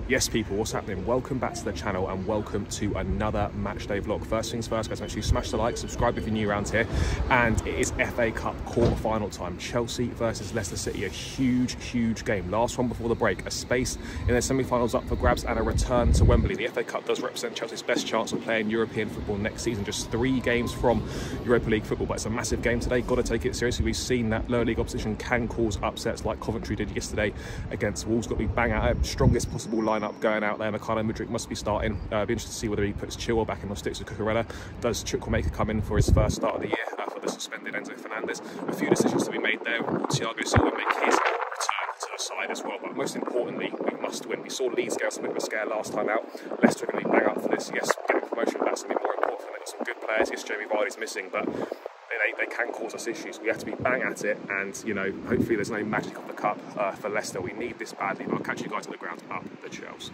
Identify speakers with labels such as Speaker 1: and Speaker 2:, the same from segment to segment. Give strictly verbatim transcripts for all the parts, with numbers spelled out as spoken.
Speaker 1: Yes people, what's happening? Welcome back to the channel and welcome to another matchday vlog. First things first guys, make sure you smash the like, subscribe if you're new around here, and it is F A Cup quarter-final time. Chelsea versus Leicester City, a huge, huge game. Last one before the break, a space in their semi-finals up for grabs and a return to Wembley. The F A Cup does represent Chelsea's best chance of playing European football next season, just three games from Europa League football, but it's a massive game today. Got to take it seriously. We've seen that lower league opposition can cause upsets like Coventry did yesterday against Wolves. Got to be bang out it, strongest possible lineup going out there. Mikhailo Mudryk must be starting. Uh, be interested to see whether he puts Chilwell back in or sticks with Cucurella. Does Chukwuemeka come in for his first start of the year uh, for the suspended Enzo Fernandez? A few decisions to be made there. Will Thiago Silva make his return to the side as well? But most importantly, we must win. We saw Leeds get us a bit of a scare last time out. Leicester are going to be bang up for this. Yes, getting promotion, that's going to be more important for them. They've got some good players. Yes, Jamie Vardy's missing, but They, they can cause us issues. We have to be bang at it, and you know, hopefully there's no magic of the cup uh, for Leicester. We need this badly, but I'll catch you guys on the ground up the Chelsea.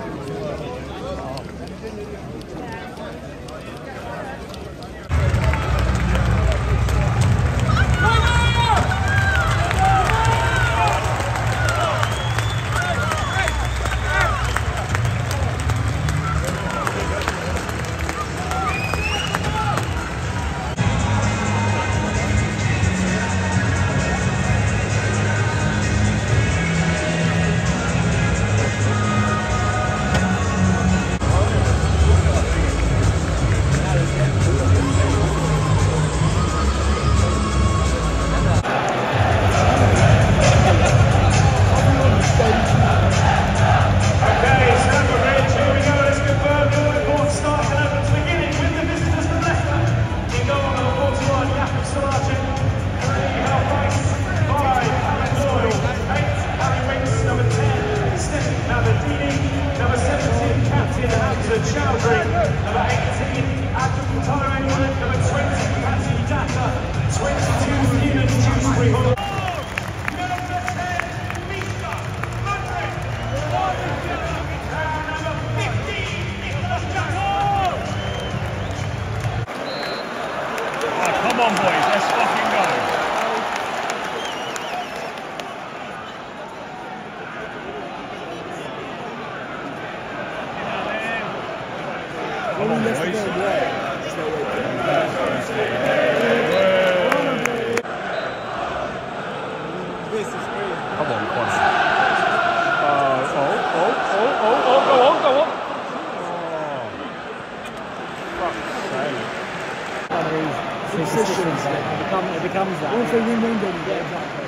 Speaker 2: Come on, boys, let's fucking go. Come on, boys. Come on, Quan. Uh, oh, oh, oh, oh, oh, go on, go on.
Speaker 3: Positions, it becomes, it becomes that. Also, you win them, yeah, exactly.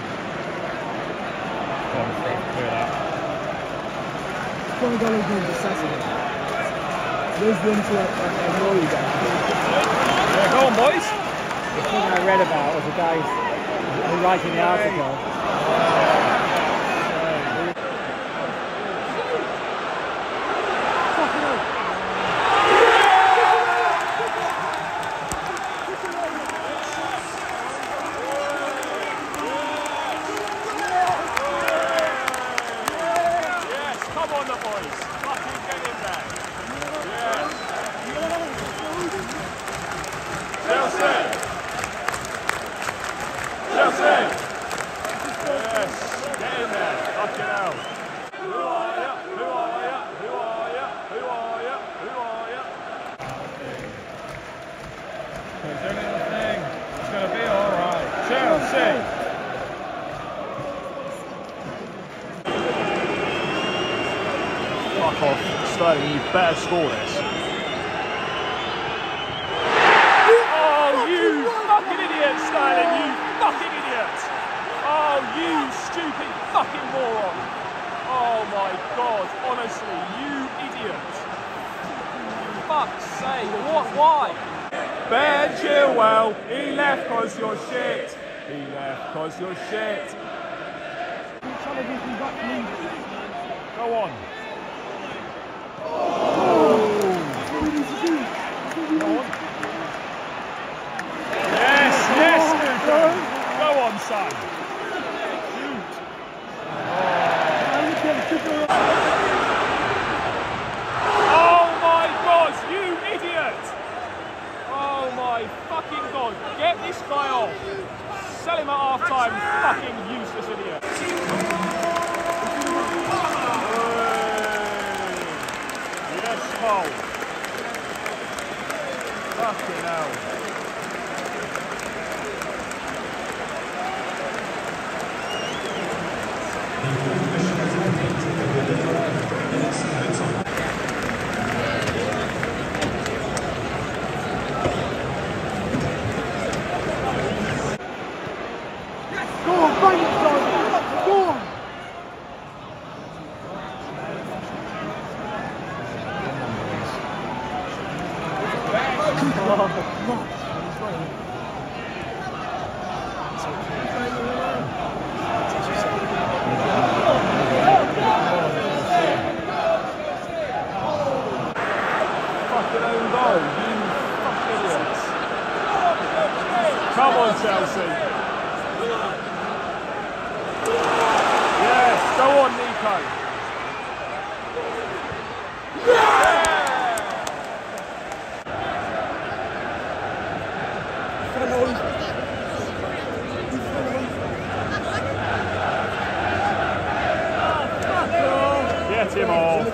Speaker 2: Go on, Fred, clear that.
Speaker 3: It's probably going to be necessity. There's room to annoy you guys.
Speaker 2: Yeah, go on, boys.
Speaker 3: The thing I read about was the guy who writing the article.
Speaker 2: Fuck off, Sterling, you better score this. Oh, you fucking idiot, Sterling, you fucking idiot! Oh, you stupid fucking moron! Oh my god, honestly, you idiot! Fuck's sake, what, why? Ben Chilwell, he left cause you're shit! He left cause you're shit! Go on. Yes, yes, Luca. Go on, son. Shoot. Oh my God, you idiot! Oh my fucking God, get this guy off. Sell him at half time, fucking useless idiot. goal. Fucking hell.
Speaker 3: Go on, bang it, John. Go on.
Speaker 2: Fucking own goal, you fucking idiots. Come on, Chelsea. Yes, go on, Nico. Get him off.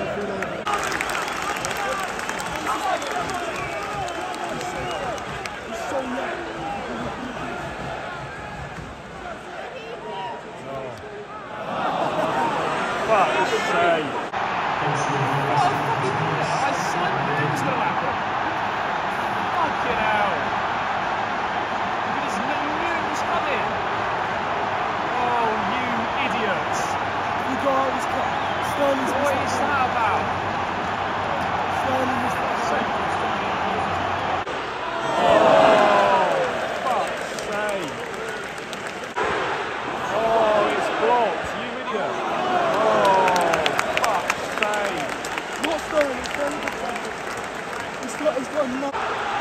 Speaker 2: Fuck's sake. I said it was going to happen. Fucking hell. You just knew it was coming. Oh, you idiots.
Speaker 3: You got his cut. Sterling's
Speaker 2: What is that about?
Speaker 3: Sterling is
Speaker 2: Oh, fuck's sake. Oh, it's blocked, you idiot. Oh, fuck's sake.
Speaker 3: not Sterling, it's Sterling. He's got, he's got enough.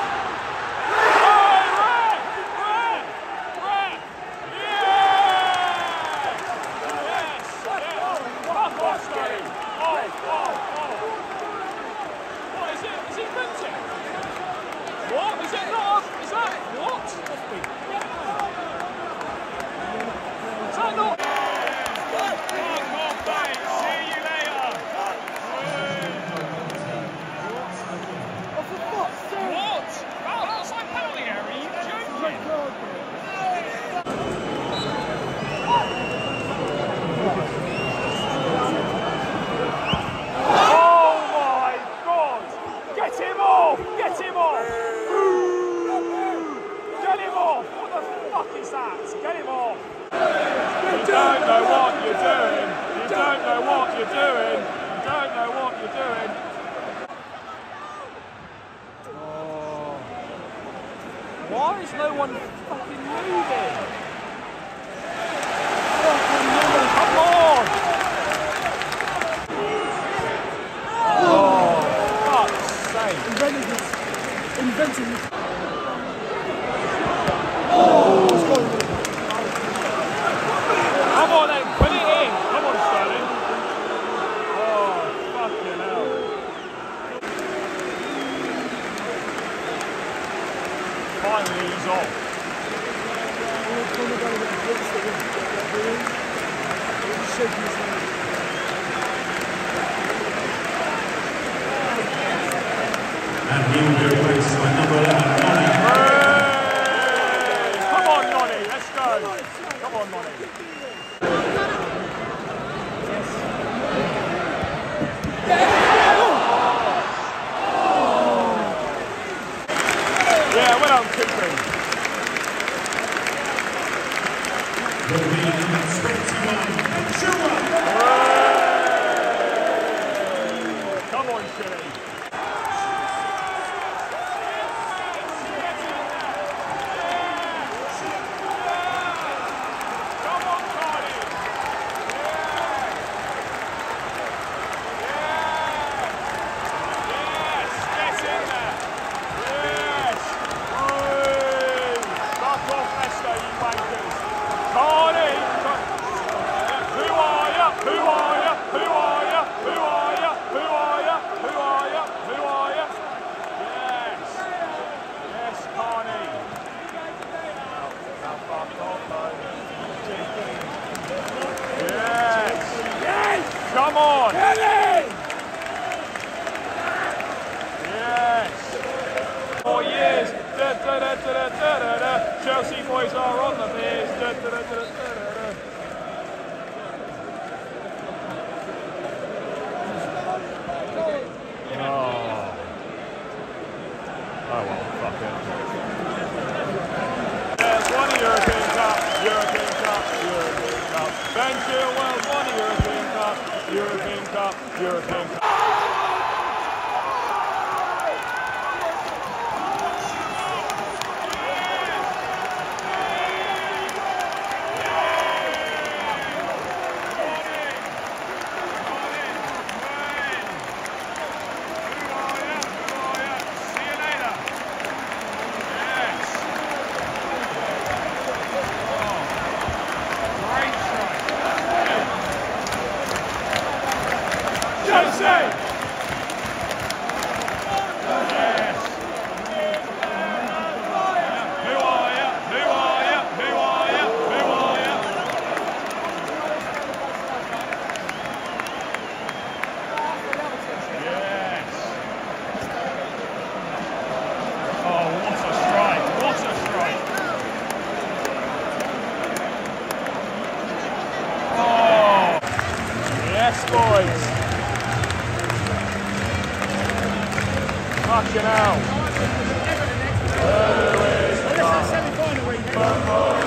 Speaker 2: What? Is it not? Is that what? Is that not? Come on, mate. See you later.
Speaker 3: Oh, for fuck's sake.
Speaker 2: What? Oh, that's like penalty area. Are you joking? Oh my God! Get him off! Get him off! Get him off! What the fuck is that? Get him off! You don't know what you're doing. You don't know what you're doing. You don't know what you're doing. Oh. Why is no one fucking moving? Come on! Oh, fuck's sake.
Speaker 3: Inventing this. Inventing this.
Speaker 2: Come on then, put it in. Come on, Sterling. Oh, fucking hell. Finally, he's off.
Speaker 4: And he will be replaced by number eleven, Nonny.
Speaker 2: Hey! Come on, Nonny, let's go. Come on, Nonny. Yeah, well done, Cooper.
Speaker 4: Will be number twenty-one, Chua.
Speaker 2: Come on, Chile. Come on, There's one European Cup, European Cup, European Cup. Ben Chilwell's won a European Cup, European Cup, European Cup. Chelsea! Yes, boys. Fucking hell. Who is the